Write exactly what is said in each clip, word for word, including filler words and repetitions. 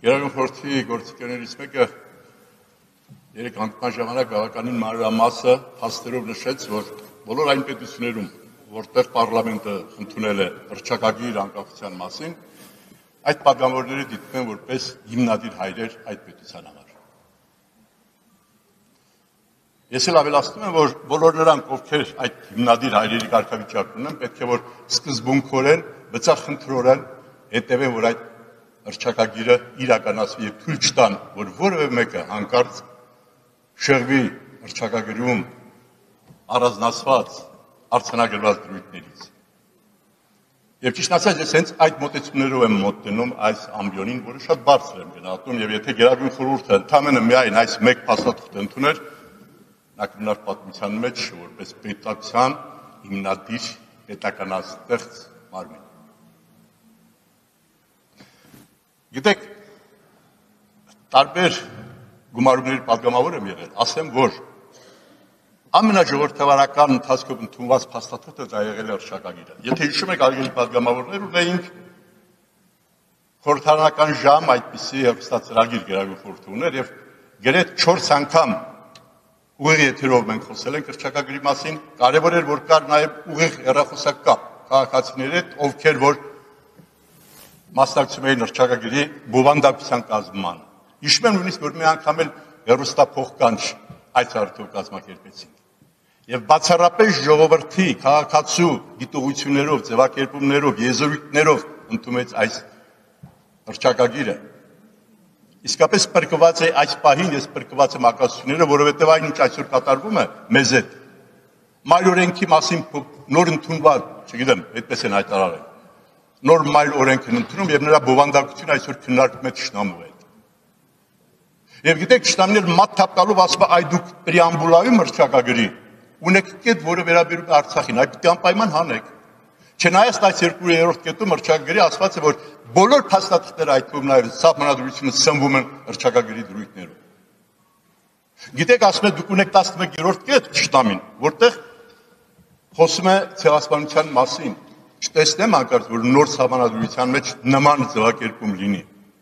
Գերագույն խորհրդի գործիչներից մեկը երեք անկման ժամանակ բավականին մանրամասը փաստերով նշեց, որ բոլոր այն պետություններում, որտեղ պարլամենտը ընդունել է հռչակագիր անկախության մասին, այդ պատգամավորները դիտվում են որպես հիմնադիր հայրեր այդ պետության համար։ Ես էլ ավելացնում եմ, որ բոլոր նրանք, ովքեր այդ հիմնադիր հայրերի կարգավիճակն ունեն, պետք է որ սկզբունքորեն, բծախնդրորեն հետևեն, որ այդ հռչակագիրը իրականացվի եւ թույլ չտան, որ որևէ մեկը հանկարծ շեղվի հռչակագրում առանձնացված արձանագրված դրույթներից։ Եվ ճիշտ ասած, ես հենց այդ մոտեցումներով եմ մոտենում այս ամբիոնին, որը շատ բարձր եմ գնահատում, եւ եթե Գերագույն խորհուրդը ընդամենը միայն այս մեկ փաստաթուղթ ընդուներ, նա կմնար պատմության մեջ որպես պետական հիմնադիր պետականաստեղծ մարմին։ Գիտեք, տարբեր գումարումների պատգամավոր եմ եղել, ասեմ, որ ամենաժողովրդավարական ընթացքով ընդունված փաստաթուղթը դա եղել է հռչակագիրը։ Եթե հիշում եք, արգելի պատգամավորներ ունեինք խորհրդարանական ժամ այդպիսի հեռուստացրագիր Գերագույն խորհուրդը ուներ եւ գրեթե չորս անգամ ուղիղ եթերով մենք խոսել ենք հռչակագրի մասին, կարևոր էր որ կար նաեւ ուղիղ հեռախոսակապ քաղաքացիների հետ, ովքեր որ մասնակցում էին հռչակագրի բովանդակության կազմման։ Հիշում եմ նույնիսկ որ մի անգամ էլ հեռուստափոխկանչ այդ հարթով կազմակերպեցինք։ Եվ բացառապես ժողովրդի քաղաքացու դիտողություններով, ձևակերպումներով, եզրույթներով ընդունեց այս հռչակագիրը։ Իսկապես պրկված է այս պահին, ես պրկված եմ ակասությունները, որովհետև այն ինչ այսօր կատարվում է մեզ հետ։ Մայր օրենքի մասին նոր ընդունված, չգիտեմ, այդպես են հայտարարել։ Նոր մայր օրենք են ընդունում եւ նրա բովանդակությունը այսօր քննարկվում է Թշնամու հետ։ Եվ գիտեք, Թշնամին մատ թափկալով ասում է, այ դուք պրեամբուլայում հռչակագրի ունեք կետ, որը վերաբերում է Արցախին, այդ պիտի անպայման հանեք։ Չնայած այս երկրորդ կետում հռչակագրի ասված է, որ բոլոր փաստաթղթերը այդ թվում նաև սահմանադրությունը սնվում են հռչակագրի դրույթներով։ Գիտեք, ասում է դուք ունեք տասնմեկերորդ կետ Թշնամին, որտեղ խոսում է ցեղասպանության մասին։ Չտեսնեմ հանկարծ, որ նոր սահմանադրության մեջ նման ձևակերպում լինի։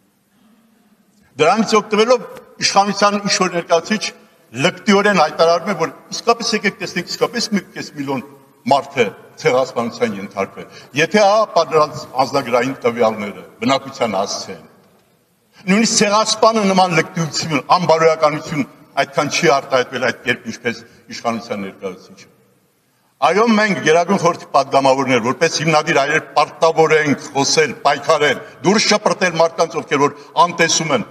Դրանից օգտվելով իշխանության ինչ-որ ներկայացուցիչ լկտիորեն հայտարարում է, որ իսկապես եկեք տեսնենք, իսկապես մի կես միլիոն մարդ է ցեղասպանության ենթարկվել։ Եթե հա դրանց անձնագրային տվյալները բնակության հասցեն։ Նույնիսկ ցեղասպանը նման լկտիություն, անբարոյականություն այդքան չի արտահայտվել այդ կերպ, ինչպես իշխանության ներկայացուցիչը։ Այո, մենք Գերագույն խորհրդի պատգամավորներ, որպես հիմնադիր հայրեր պարտավոր ենք խոսել, պայքարել, դուրս շպրտել մարդկանց, ովքեր որ անտեսում են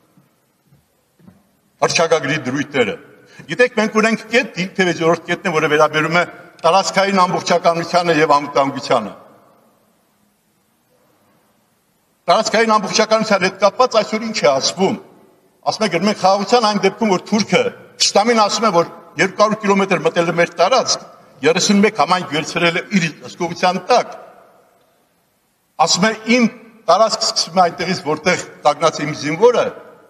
հռչակագրի դրույթները։ Գիտեք, մենք ունենք կետ, թեվեզորդ կետն է, որը վերաբերում է տարածքային ամբողջականությանը եւ անվտանգությանը։ Տարածքային ամբողջականության հետ կապված այսօր ինչ է ասվում։ Ասում է գրում ենք խաղաղության այն դեպքում, որ Թուրքը Թշնամին ասում է, որ երկու հարյուր կիլոմետր մտել է մեր տարածք, երեսունմեկ համայնք վերցրել է իր հսկողության տակ։ Ասում է իմ տարածքը սկսվում է այնտեղից, որտեղ կանգնած է իմ զինվորը,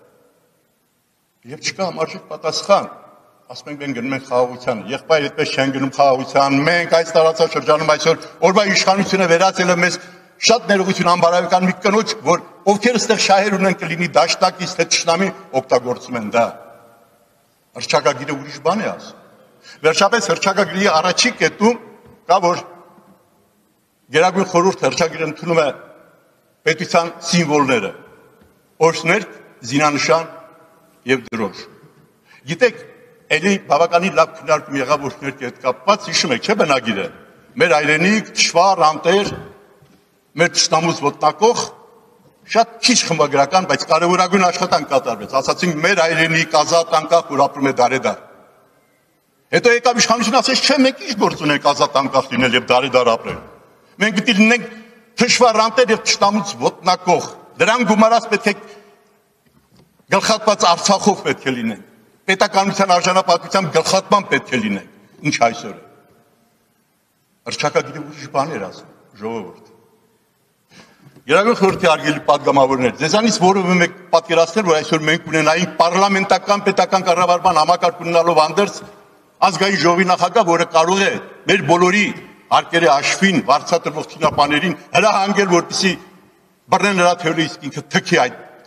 եւ չկա համարժեք պատասխան։ Ասում ենք մենք գնում ենք խաղաղությանը, եղբայր այդպես չեն գնում խաղաղության, մենք այս տարածաշրջանում այսօր օրվա իշխանությունը վերածել է մեզ շատ ներողություն անբարոյական մի կնոջ, որ ովքեր այստեղ շահեր ունեն կլինի դաշնակից թե Թշնամի օգտագործում են դա։ Հռչակագիրը ուրիշ բան է ասում։ Վերջապես հռչակագրի առաջի կետում կա, որ Գերագույն խորհուրդը հռչակագիրը ընդունում է պետության սիմվոլները՝ օրհներկ, զինանշան եւ դրոշ։ Գիտեք, ելի բավականին լավ քննարկում եղավ օրհներկի հետ կապված, հիշում եք, չէ՞ բնագիրը։ Մեր հայրենիք, թշվառ, անտեր, մեր Թշնամուց ոտնակող շատ քիչ խմբագրական, բայց կարևորագույն աշխատանք կատարվեց։ Ասացինք մեր հայրենիք ազատ անկախ, որ ապրում է դարեդար։ Հետո եկավ իշխանությունը ասեց, չէ, մենք ինչ գործ ունենք ազատ անկախ լինել եւ դարեդար ապրել։ Մենք պիտի լինենք թշվառ, անտեր եւ Թշնամուց ոտնակող։ Դրան գումարած պետք է գլխատված Արցախով պետք է լինենք։ Պետականության արժանապատվությամբ գլխատման պետք է լինենք։ Ինչ այսօր է։ Հռչակագիրը ուրիշ բան էր ասում, ժողովուրդ։ Գերագույն խորհրդի արգելի պատգամավորներ, ձեզանից որևէ մեկ պատկերացնել, որ այսօր մենք ունենայինք պարլամենտական պետական կառավարման համակարգ ունենալով անդերձ ազգային ժողովի նախագահ, որը կարող է մեր բոլորի հարկերի հաշվին, վարձատրվող թինապաներին հրահանգել, որպեսզի բռնեն նրա թելը, իսկ ինքը թքի այդ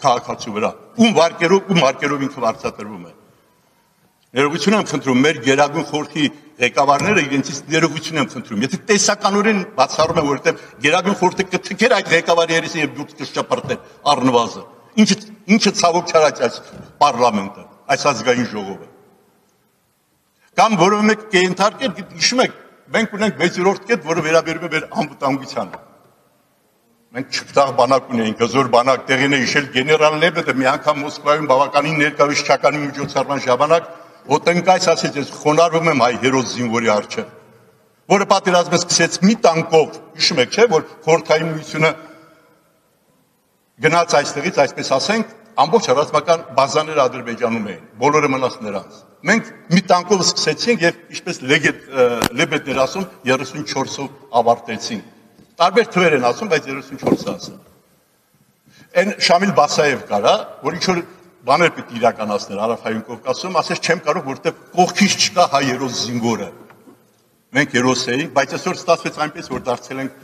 քաղաքացու վրա։ Ում վարկերով ու մարկերով ինքը վարձատրվում է։ Ներողություն եմ խնդրում, մեր գերագույն խորհրդի ղեկավարները իրենցից ներողություն եմ խնդրում։ Եթե տեսականորեն բացառում եմ, որովհետև գերագույն խորհուրդը կթքեր այդ ղեկավարի երեսին եւ դուք կշճապրտեք առնվազն։ Ինչը ինչը ցավոք չարաց այս պարլամենտը, այս ազգային ժողովը։ Կամ որևէ մեկ կենթարկել, հիշում եք, մենք ունենք վեցերորդ կետ, որը վերաբերում է մեր անվտանգությանը։ Մենք չկտաղ բանակ ունեինք, հզոր բանակ, տեղին է հիշել գեներալ Լեբեդը մի անգամ Մոսկվայում բավականին ներկայացուցչականի միջոցառման ժամանակ ոտնկայց ասեց, ես խոնարհվում եմ հայ հերոս զինվորի առջև, որը պատերազմը սկսեց մի տանկով, հիշում եք, չէ, որ խորհրդային միությունը գնաց այստեղից, այսպես ասենք, ամբողջ ռազմական բազաները Ադրբեջանում էին, բոլորը մնաց նրանց։ Մենք մի տանկով սկսեցինք եւ ինչպես Լեբեդն էր ասում, երեսունչորսով ավարտեցին։ Տարբեր թվեր են ասում, բայց երեսունչորսը ասում։ Այն Շամիլ Բասաև կարա, որ ինչ որ բաներ պետք իրականացնել Հարավային Կովկասում, ասես չեմ կարող, որտեղ կողքից չկա հայ հերոս զինվորը։ Մենք հերոս էինք, բայց այսօր ստացվեց այնպես, որ դարձել ենք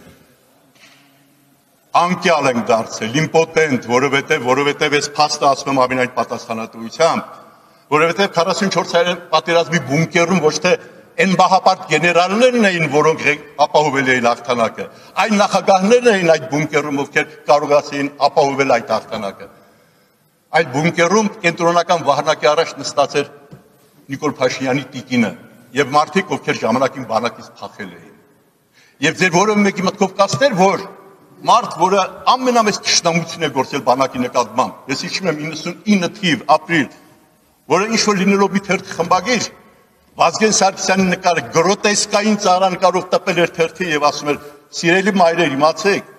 անկյալ ենք դարձել, իմպոտենտ, որովհետև որովհետև այս փաստը ասում եմ ամենայն պատասխանատվությամբ, որովհետև քառասունչորս պատերազմի բունկերում ոչ թե այն բահապարտ գեներալներն էին, որոնք ապահովել էին հաղթանակը, այն նախագահներն էին այդ բունկերում, ովքեր կարողացին ապահովել այդ հաղթանակը։ Այդ բունկերում կենտրոնական վահանակի առաջ նստած էր Նիկոլ Փաշինյանի տիկինը եւ մարդիկ, ովքեր ժամանակին բանակից փախել էին։ Եվ ձեր որևէ մեկի մտքով կացներ, որ մարդ, որը ամենամեծ թշնամություն է գործել բանակի նկատմամբ, ես հիշում եմ իննսունինը թիվ, ապրիլ, որը ինչ-որ լինելով մի թերթ խմբագիր, Վազգեն Սարգսյանի նկարը գրոտեսկային ծառան կարող տպել էր թերթի եւ ասում էր. «Սիրելի մայրեր, իմացեք,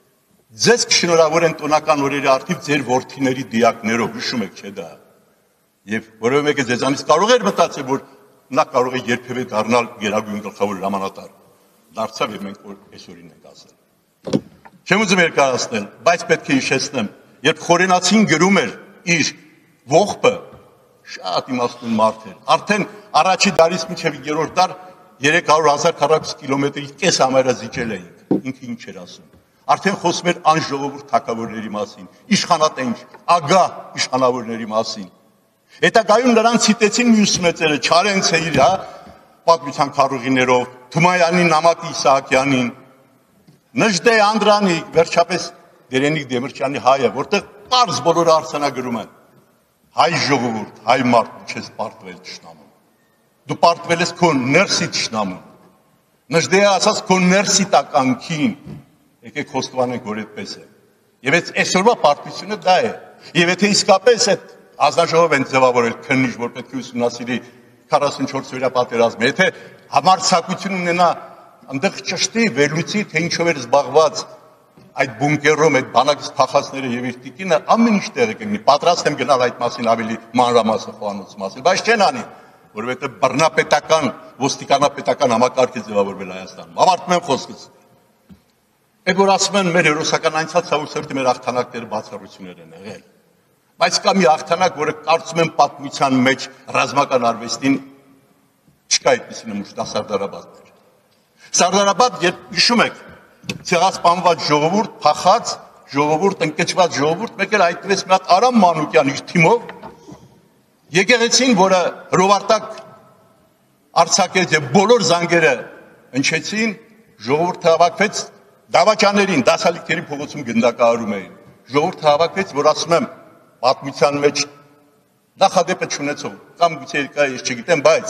ձեզ կշնորհավորեն տոնական օրերի արդիվ ձեր որդիների դիակներով», հիշում եք, չէ՞ դա։ Եվ որևէ մեկը ձեզանից կարող էր մտածել, որ նա կարող է երբևէ դառնալ գերագույն գլխավոր հրամանատար։ Դարձավ եւ մենք այսօրին ենք ասել։ Չեմ ուզում երկարացնել, բայց պետք է հիշեցնեմ, երբ Խորենացին գրում էր իր ողբը, շատ իմաստուն մարդ էր։ Արդեն առաջի դարից մինչև երրորդ դար երեք հարյուր հազար քառակուսի կիլոմետրի կես համարը զիջել էինք։ Ինքը ինչ էր ասում։ Արդեն խոսում էր անժողովուրդ թագավորների մասին, իշխանատենչ, ագահ իշխանավորների մասին։ Հետագայում նրան ցիտեցին մյուս մեծերը, Չարենցը իր, հա, պատմության քարուղիներով, Թումայանին, Նամակի Իսահակյանին, Նժդե Անդրանիկ, վերջապես Դերենիկ Դեմիրճյանի հայը, որտեղ պարզ բոլորը արձանագրում են։ Հայ ժողովուրդ, հայ մարդ, դու չես պարտվել թշնամուն։ Դու պարտվել ես քո ներսի թշնամուն։ Նժդեը ասաց քո ներսի տականքին։ Եկեք խոստովանենք, որ այդպես է։ Եվ այսօրվա պարտությունը դա է։ Եվ եթե իսկապես այդ ազնաժողով են ձևավորել քննիչ, որ պետք է ուսումնասիրի քառասունչորս օրյա պատերազմը, եթե համարձակություն ունենա այնտեղ ճշտի, վերլուծի, թե ինչով էր զբաղված այդ բունկերում, այդ բանակից փախածները եւ իր տիկինը, ամեն ինչ տեղը կգնի։ Պատրաստ եմ գնալ այդ մասին ավելի մանրամասն խոհանոցի մասին, բայց չեն անի, որովհետեւ բռնապետական, ոստիկանապետական համակարգ է ձևավորվել Հայաստանում։ Ավարտում եմ խոսքս։ Այդ որ ասում են մեր հերոսական անցած ցավոքսերտի մեր հաղթանակները բացառություններ են եղել։ Բայց կա մի հաղթանակ, որը կարծում եմ պատմության մեջ ռազմական արվեստին չկա այդպիսի նմուշ, դա Սարդարաբադն էր։ Սարդարաբադ, երբ հիշում եք, ցեղասպանված ժողովուրդ, փախած ժողովուրդ, ընկճված ժողովուրդ, մեկ էլ հայտնվեց մի հատ Արամ Մանուկյան իր թիմով, եկեղեցին, որը հրովարտակ արձակեց եւ բոլոր զանգերը հնչեցին, ժողովուրդը հավաքվեց դավաճաներին, դասալիկների փողոցում գնդակահարում էին։ Ժողովուրդը հավաքվեց, որ ասում եմ, պատմության մեջ նախադեպը չունեցող, կամ գուցե կա, ես չգիտեմ, բայց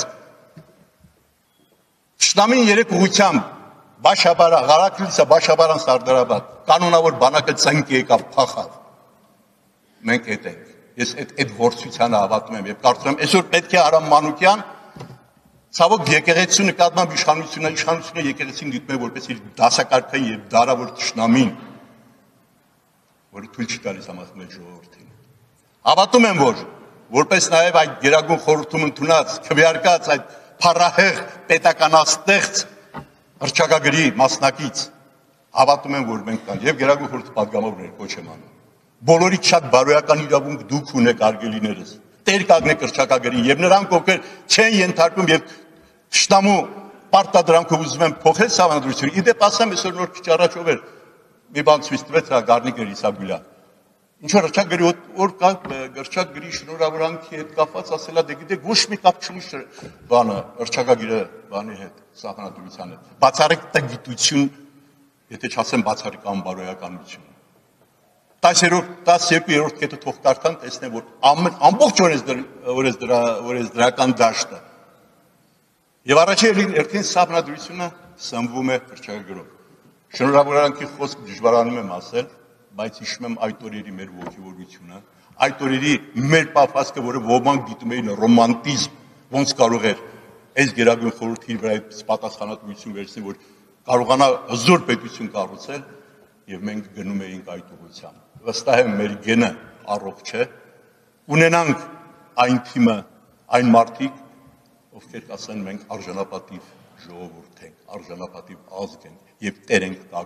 Շնամին երեք ուղությամբ Բաշաբարա, Ղարաքլիսա, Բաշաբարան, Սարդարաբադ, կանոնավոր բանակը ծնկ եկավ, փախավ։ Մենք հետ ենք։ Ես այդ գործությանը հավատում եմ եւ կարծում եմ, այսօր պետք է Արամ Մանուկյան ցավոք եկեղեցու նկատմամբ իշխանությունը, իշխանությունը եկեղեցին դիտում է որպես իր դասակարգային եւ դարավոր ճշնամին, որը թույլ չի տալիս համախմբել ժողովրդին։ Հավատում եմ, որ որպես նաեւ այդ գերագույն խորհրդում ընդունած, քվեարկած այդ փառահեղ պետականաստեղծ հռչակագրի մասնակից հավատում եմ, որ մենք կան եւ գերագույն խորհրդի պատգամավորներ կոչ եմ անում։ Բոլորից շատ բարոյական իրավունք դուք ունեք արգելիներս։ Տեր կանգնեք հռչակագրին եւ նրանք, ովքեր չեն ենթարկում եւ շտամու պարտադրանքով ուզում են փոխել սահմանադրությունը։ Իդեպ ասեմ, այսօր նոր քիչ առաջով էր մի բան ցույց տվեց, հա Գառնիկ Իսագուլյան։ Ինչ որ հրճակ գրի որ կա հրճակ գրի շնորհավորանքի հետ կապված ասելա դե գիտեք ոչ մի կապ չունի բանը հրճակագիրը բանի հետ սահմանադրության հետ բացառիկ տգիտություն եթե չասեմ բացառիկ անբարոյականություն տասերորդ տասերորդ կետը թող կարդան տեսնեն որ ամեն ամբողջ օրես դրա օրես դրական դաշտը եւ առաջին երթին սահմանադրությունը սնվում է հրճակագրով շնորհավորանքի խոսք դժվարանում եմ ասել բայց հիշում եմ այդ օրերի մեր ողջավորությունը, այդ օրերի մեր պապածքը, որը ոմանք դիտում էին ռոմանտիզմ, ոնց կարող էր այս գերագույն խորհրդի վրա այդ պատասխանատվություն վերցնել, որ կարողանա հզոր պետություն կառուցել, եւ մենք գնում էինք այդ ուղղությամբ։ Վստահ եմ մեր գենը առողջ է, ունենանք այն թիմը, այն մարդիկ, ովքեր կասեն մենք արժանապատիվ ժողովուրդ ենք, արժանապատիվ ազգ ենք եւ տեր ենք